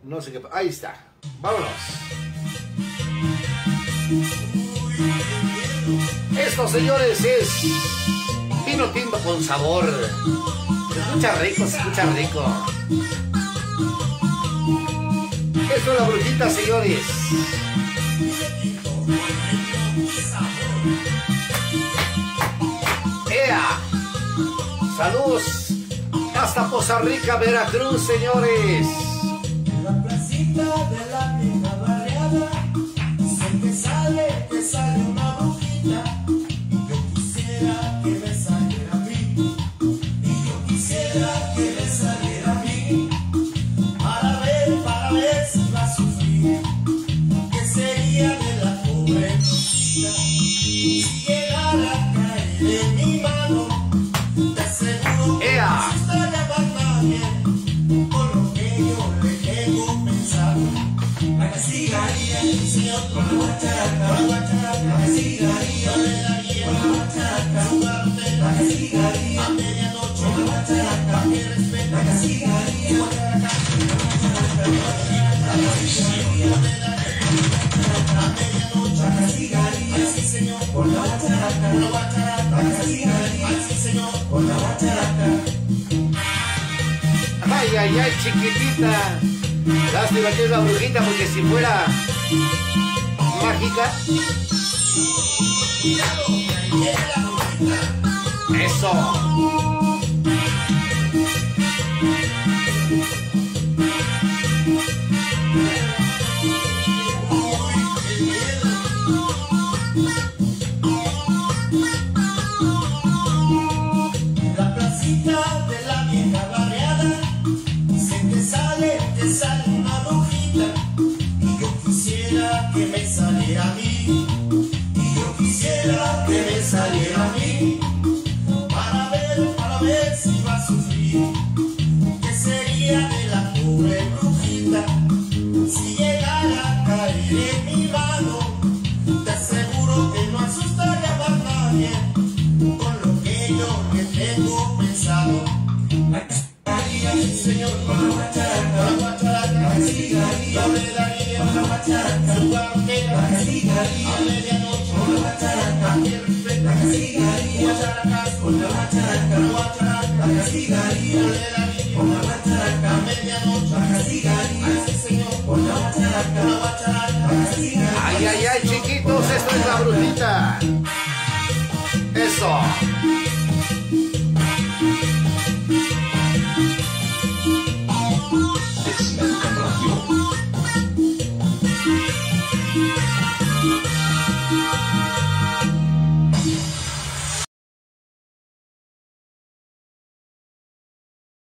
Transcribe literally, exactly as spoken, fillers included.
No sé qué. Ahí está. Vámonos. Esto, señores, es vino tinto con sabor. Se escucha rico, se escucha rico. Esto es la brujita, señores. ¡Ea! Saludos hasta Poza Rica, Veracruz, señores. En la placita de la vieja barriada, sé que sale, que sale una brujita. Yo quisiera que me saliera a mí, y yo quisiera que me saliera a mí, para ver, para ver si va a sufrir, que sería de la pobre brujita. Si llegara a caer en mi mano, te aseguro que no se está llamando bien, por lo que yo le tengo pensado. La castigaría el Señor con la guacharaca, con la guacharaca, la castigaría, le daría con la guacharaca, su parte, la castigaría a medianoche, con la guacharaca, que respeta, la castigaría, guacharaca, la guacharaca, la castigaría, le daría a medianoche, la castigaría, sí señor, con la guacharaca, con la guacharaca, la castigaría, sí señor, con la guacharaca. Ay, ay, ay, chiquitita. Lástima que es la brujita, porque si fuera mágica. Eso. La placita de la vieja barriada, sé que sale, que sale una brujita, y yo quisiera que me saliera a mí, y yo quisiera que me saliera a mí, para ver, para ver si va a sufrir, que sería de la pobre brujita, si llegara a caer en mi mano, te aseguro que no asustaría a nadie, con lo que yo le tengo pensado. La castigaría, sí señor, con la guacharaca, con la guacharaca, la castigaría, le daría con la guacharaca, su guardia, la castigaría, a medianoche, con la guacharaca, que respeta, la castigaría, guacharacas, con la guacharaca, la guacharaca, la castigaría, le daría con la guacharaca, a medianoche,